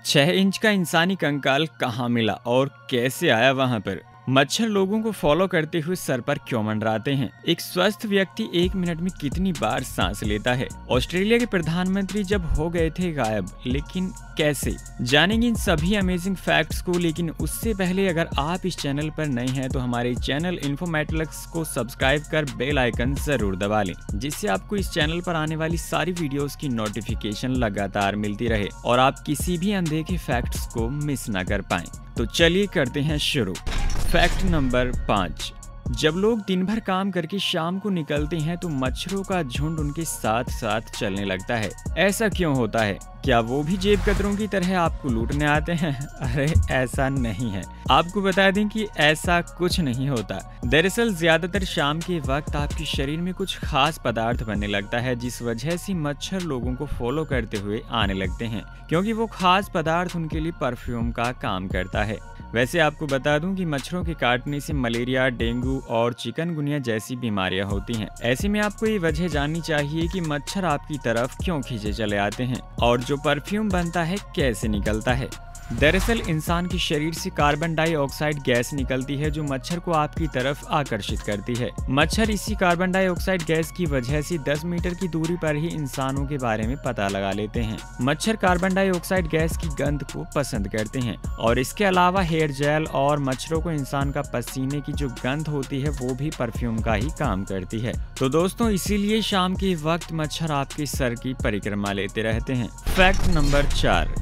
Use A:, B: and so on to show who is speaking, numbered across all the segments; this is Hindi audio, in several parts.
A: 6 इंच का इंसानी कंकाल कहाँ मिला और कैसे आया वहां पर? मच्छर लोगों को फॉलो करते हुए सर पर क्यों मंडराते हैं? एक स्वस्थ व्यक्ति 1 मिनट में कितनी बार सांस लेता है? ऑस्ट्रेलिया के प्रधानमंत्री जब हो गए थे गायब, लेकिन कैसे? जानेंगे इन सभी अमेजिंग फैक्ट्स को। लेकिन उससे पहले अगर आप इस चैनल पर नए हैं तो हमारे चैनल इन्फोमेटिक्स को सब्सक्राइब कर बेल आइकन जरूर दबा लें, जिससे आपको इस चैनल पर आने वाली सारी वीडियोस की नोटिफिकेशन लगातार मिलती रहे और आप किसी भी अनदेखे फैक्ट्स को मिस ना कर पाएं। तो चलिए करते हैं शुरू। Fact number 5। जब लोग दिन भर काम करके शाम को निकलते हैं तो मच्छरों का झुंड उनके साथ साथ चलने लगता है। ऐसा क्यों होता है? क्या वो भी जेब कतरों की तरह आपको लूटने आते हैं? अरे ऐसा नहीं है। आपको बता दें कि ऐसा कुछ नहीं होता। दरअसल ज्यादातर शाम के वक्त आपके शरीर में कुछ खास पदार्थ बनने लगता है, जिस वजह से मच्छर लोगों को फॉलो करते हुए आने लगते हैं, क्योंकि वो खास पदार्थ उनके लिए परफ्यूम का काम करता है। वैसे आपको बता दूं कि मच्छरों के काटने से मलेरिया, डेंगू और चिकनगुनिया जैसी बीमारियां होती हैं। ऐसे में आपको ये वजह जाननी चाहिए कि मच्छर आपकी तरफ क्यों खींचे चले आते हैं और जो परफ्यूम बनता है कैसे निकलता है। दरअसल इंसान के शरीर से कार्बन डाइऑक्साइड गैस निकलती है जो मच्छर को आपकी तरफ आकर्षित करती है। मच्छर इसी कार्बन डाइऑक्साइड गैस की वजह से 10 मीटर की दूरी पर ही इंसानों के बारे में पता लगा लेते हैं। मच्छर कार्बन डाइऑक्साइड गैस की गंध को पसंद करते हैं और इसके अलावा हेयर जेल और मच्छरों को इंसान का पसीने की जो गंध होती है वो भी परफ्यूम का ही काम करती है। तो दोस्तों इसीलिए शाम के वक्त मच्छर आपके सर की परिक्रमा लेते रहते हैं। Fact number 4।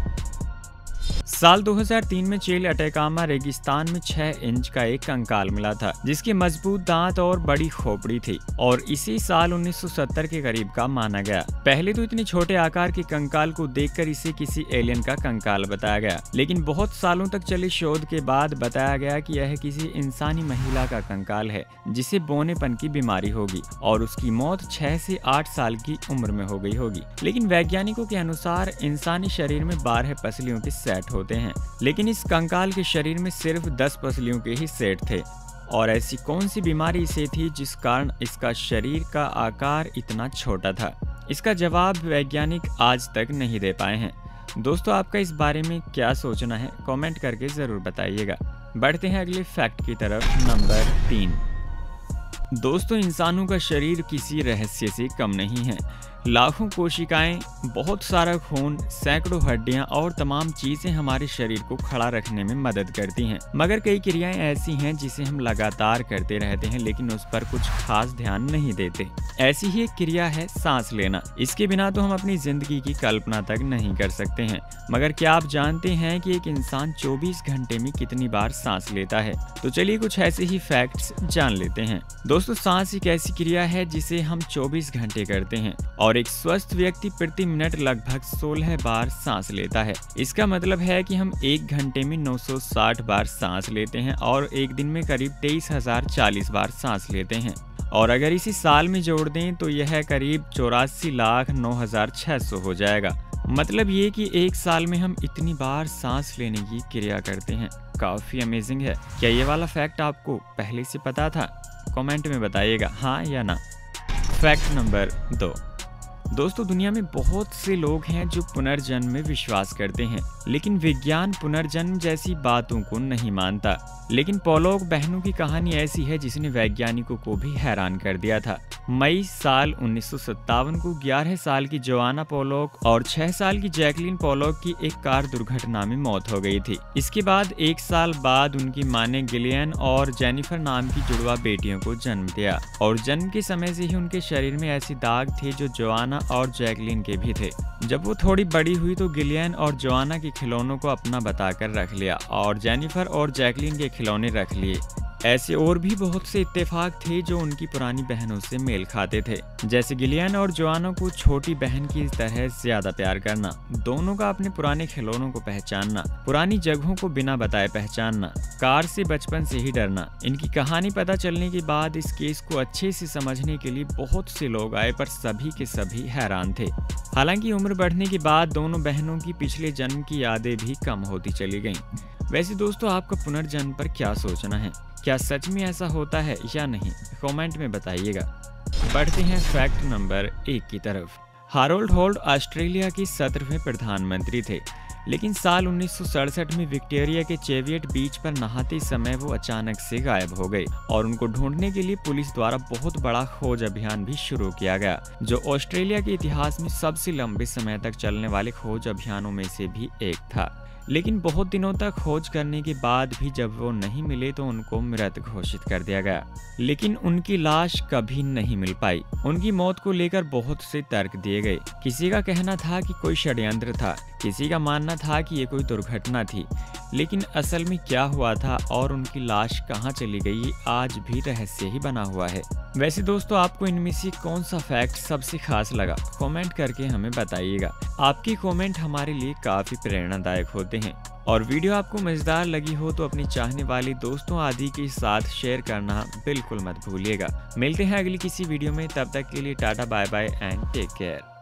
A: साल 2003 में चिली अटैकामा रेगिस्तान में 6 इंच का एक कंकाल मिला था, जिसके मजबूत दांत और बड़ी खोपड़ी थी और इसी साल 1970 के करीब का माना गया। पहले तो इतने छोटे आकार के कंकाल को देखकर इसे किसी एलियन का कंकाल बताया गया, लेकिन बहुत सालों तक चले शोध के बाद बताया गया कि यह किसी इंसानी महिला का कंकाल है, जिसे बौनेपन की बीमारी होगी और उसकी मौत 6 से 8 साल की उम्र में हो गई होगी। लेकिन वैज्ञानिकों के अनुसार इंसानी शरीर में 12 पसलियों के सेट होते हैं, लेकिन इस कंकाल के शरीर में सिर्फ 10 पसलियों के ही सेट थे। और ऐसी कौन सी बीमारी इसे थी जिस कारण इसका शरीर का आकार इतना छोटा था? इसका जवाब वैज्ञानिक आज तक नहीं दे पाए हैं। दोस्तों आपका इस बारे में क्या सोचना है? कमेंट करके जरूर बताइएगा। बढ़ते हैं अगले फैक्ट की तरफ। नंबर 3। दोस्तों इंसानों का शरीर किसी रहस्य से कम नहीं है। लाखों कोशिकाएं, बहुत सारा खून, सैकड़ों हड्डियां और तमाम चीजें हमारे शरीर को खड़ा रखने में मदद करती हैं। मगर कई क्रियाएं ऐसी हैं जिसे हम लगातार करते रहते हैं लेकिन उस पर कुछ खास ध्यान नहीं देते। ऐसी ही एक क्रिया है सांस लेना। इसके बिना तो हम अपनी जिंदगी की कल्पना तक नहीं कर सकते हैं। मगर क्या आप जानते हैं कि एक इंसान 24 घंटे में कितनी बार सांस लेता है? तो चलिए कुछ ऐसे ही फैक्ट्स जान लेते हैं। दोस्तों सांस एक ऐसी क्रिया है जिसे हम 24 घंटे करते हैं और एक स्वस्थ व्यक्ति प्रति मिनट लगभग 16 बार सांस लेता है। इसका मतलब है कि हम 1 घंटे में 960 बार सांस लेते हैं और एक दिन में करीब 23,040 बार सांस लेते हैं। और अगर इसी साल में जोड़ दें तो यह करीब 84,09,600 हो जाएगा। मतलब ये कि एक साल में हम इतनी बार सांस लेने की क्रिया करते हैं। काफी अमेजिंग है। क्या ये वाला फैक्ट आपको पहले से पता था? कमेंट में बताइएगा हाँ या ना। Fact number 2। दोस्तों दुनिया में बहुत से लोग हैं जो पुनर्जन्म में विश्वास करते हैं, लेकिन विज्ञान पुनर्जन्म जैसी बातों को नहीं मानता। लेकिन पोलॉक बहनों की कहानी ऐसी है जिसने वैज्ञानिकों को भी हैरान कर दिया था। मई साल 1957 को 11 साल की जोआना पोलॉक और 6 साल की जैकलिन पोलॉक की एक कार दुर्घटना में मौत हो गई थी। इसके बाद 1 साल बाद उनकी मां ने गिलियन और जेनिफर नाम की जुड़वा बेटियों को जन्म दिया और जन्म के समय से ही उनके शरीर में ऐसे दाग थे जो जोआना और जैकलिन के भी थे। जब वो थोड़ी बड़ी हुई तो गिलियन और जोआना के खिलौनों को अपना बताकर रख लिया और जेनिफर और जैकलिन के खिलौने रख लिए। ऐसे और भी बहुत से इत्तेफाक थे जो उनकी पुरानी बहनों से मेल खाते थे, जैसे गिलियन और जोआना को छोटी बहन की तरह ज्यादा प्यार करना, दोनों का अपने पुराने खिलौनों को पहचानना, पुरानी जगहों को बिना बताए पहचानना, कार से बचपन से ही डरना। इनकी कहानी पता चलने के बाद इस केस को अच्छे से समझने के लिए बहुत से लोग आए, पर सभी के सभी हैरान थे। हालांकि उम्र बढ़ने के बाद दोनों बहनों की पिछले जन्म की यादें भी कम होती चली गईं। वैसे दोस्तों आपका पुनर्जन्म पर क्या सोचना है? क्या सच में ऐसा होता है या नहीं? कमेंट में बताइएगा। बढ़ते हैं फैक्ट नंबर 1 की तरफ। हारोल्ड होल्ड ऑस्ट्रेलिया के 17वें प्रधानमंत्री थे, लेकिन साल 1967 में विक्टोरिया के चेवियट बीच पर नहाते समय वो अचानक से गायब हो गए और उनको ढूंढने के लिए पुलिस द्वारा बहुत बड़ा खोज अभियान भी शुरू किया गया, जो ऑस्ट्रेलिया के इतिहास में सबसे लंबे समय तक चलने वाले खोज अभियानों में से भी एक था। लेकिन बहुत दिनों तक खोज करने के बाद भी जब वो नहीं मिले तो उनको मृत घोषित कर दिया गया। लेकिन उनकी लाश कभी नहीं मिल पाई। उनकी मौत को लेकर बहुत से तर्क दिए गए। किसी का कहना था कि कोई षड्यंत्र था, किसी का मानना था कि ये कोई दुर्घटना थी, लेकिन असल में क्या हुआ था और उनकी लाश कहाँ चली गई, ये आज भी रहस्य ही बना हुआ है। वैसे दोस्तों, आपको इनमें से कौन सा फैक्ट सबसे खास लगा, कमेंट करके हमें बताइएगा। आपकी कमेंट हमारे लिए काफी प्रेरणादायक होते हैं। और वीडियो आपको मजेदार लगी हो तो अपने चाहने वाले दोस्तों आदि के साथ शेयर करना बिल्कुल मत भूलिएगा। मिलते हैं अगली किसी वीडियो में, तब तक के लिए टाटा bye bye and take care.